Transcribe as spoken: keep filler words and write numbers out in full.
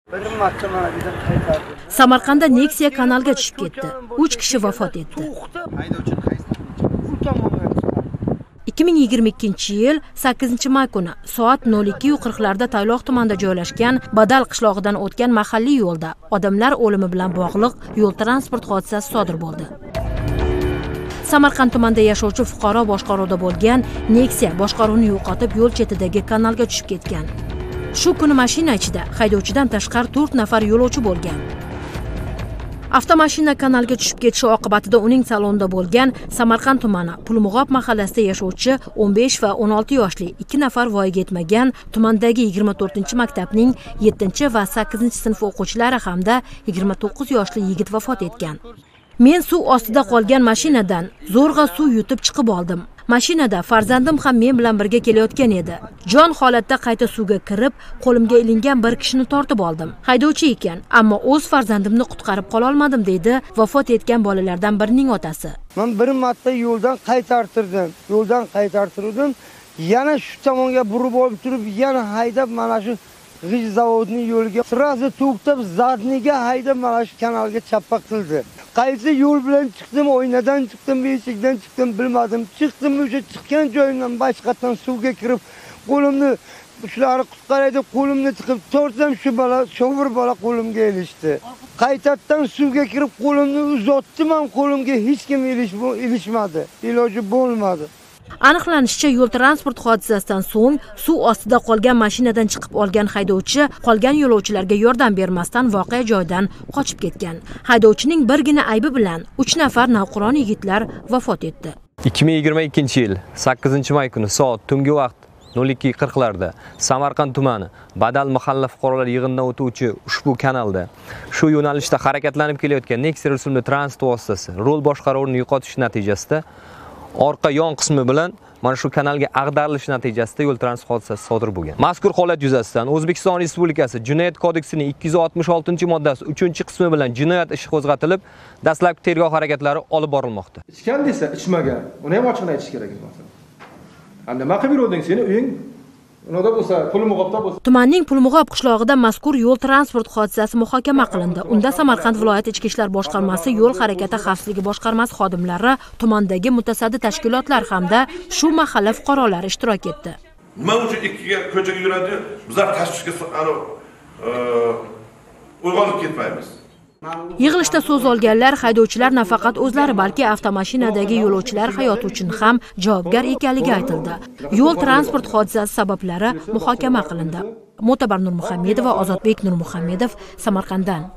Samarqandda Nexia kanalga tushib ketdi. uch kishi vafot etdi. ikki ming yigirma ikkinchi yil sakkizinchi may kuni soat nol ikki qirq larda Tayloq tumanida joylashgan Badal qishlog'idan o'tgan mahalliy yo'lda odamlar o'limi bilan bog'liq yo'l transport hodisasi sodir bo'ldi. Samarqand tumanida yashovchi fuqaro boshqaruvda bo'lgan Nexia boshqaruvni yo'qotib yo'l chetidagi kanalga tushib ketgan. Shu kuni mashina ichida haydovchidan tashqari to'rt nafar yo'lovchi bo'lgan. Avtomashina kanalga tushib ketishi oqibatida uning salonida bo'lgan Samarqand tumani Pulmug'ob mahallasida yashovchi o'n besh va o'n olti yoshli ikki nafar voyaga yetmagan tumandagi yigirma to'rtinchi maktabning yettinchi va sakkizinchi sinf o'quvchilari hamda yigirma to'qqiz yoshli yigit vafot etgan. Men suv ostida qolgan mashinadan zo'rg'a suv yutib chiqib oldim. Mashinada farzandim ham men bilan birga kelayotgan edi. Jon holatda qayta suvga kirib, qo'limga ilingan bir kishini tortib oldim. Haydovchi ekan, ammo o'z farzandimni qutqarib qola olmadim, deydi vafot etgan bolalardan birining otasi. Men bir marta yo'ldan qaytartirdim. Yo'ldan qaytartirdim. Yana shu tomonga burib olib turib, yana haydab mana shu g'ij zavodning yo'liga sirazi to'xtab, zadniga haydab mana shu kanalga chappa qildi. Qaysi yo'l bilan chiqdim, oynadan chiqdim, eshikdan chiqdim bilmadim. Chiqdim, o'sha chiqqan joyimdan boshqatdan suvga kirib, qo'limni shularni qutqaraydi, qo'limni tiqib tortsam, shu bola, sho'g'ir bola qo'limga ilishdi. Qaytadan suvga kirib qo'limni uzatdim, ham qo'limga hech kim ilishmadi. Iloji bo'lmadi. Aniqlanishicha, yo'l transport hodisasidan so'ng suv ostida qolgan mashinadan chiqib olgan haydovchi qolgan yo'lovchilarga yordam bermasdan voqea joyidan qochib ketgan. Haydovchining birgina aybi bilan uch nafar navqiron yigitlar vafot etdi. ikki ming yigirma ikkinchi yil sakkizinchi may kuni soat tungi vaqt nol ikki qirq larda Samarqand tumani Badal mahalla fuqarolar yig'inidan o'tuvchi ushbu kanalda shu yo'nalishda harakatlanib kelayotgan Nexia rusumli transport vositasi rol boshqaruvini yo'qotish natijasida orqa yon qismi bilan mana shu kanalga ag'darilish natijasida yo'l transport hodisasi sodir bo'lgan. Mazkur holat yuzasidan O'zbekiston Respublikasi Jinoyat kodeksining ikki yuz oltmish oltinchi moddasi uchinchi qismi bilan jinoyat ishi qo'zg'atilib, dastlabki tergov harakatlari olib borilmoqda. Ichgan desa, ichmagan. Uni ham ochiqdan aytish kerak bo'lsa. Endi nima qilib yurding seni uying? Unoda bo'lsa, Pulmug'obda bo'lsa. Tumanning Pulmug'ob qishlog'ida mazkur yo'l transport hodisasi muhokama qilindi. Unda Samarqand viloyat ichki ishlar boshqarmasi, yo'l harakati xavfsizligi boshqarmasi xodimlari, tumandagi mutasaddi tashkilotlar hamda shu mahalla fuqarolari ishtirok etdi. Nima uchun ikkiga ko'chaga yuradi? Bizlar tashvishga uyg'onib ketmaymiz. Yig'ilishda so'z olganlar haydovchilar nafaqat o'zlari, balki avtomashinadagi yo'lovchilar hayoti uchun ham javobgar ekanligi aytildi. Yo'l transport hodisasi sabablari muhokama qilindi. Mo'tabar Nurmuhammedova, Ozodbek Nurmuhammedov, Samarqanddan.